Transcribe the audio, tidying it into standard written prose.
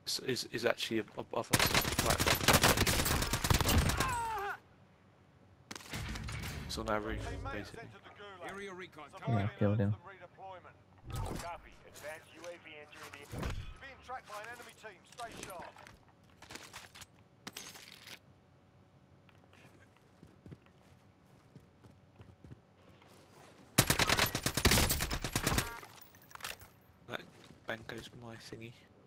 is actually above us. Right. It's on our roof, basically. Area recon. Yeah, I killed him. Copy. Advanced UAV entering the. You're being tracked by an enemy team. Stay sharp. That bang goes my thingy.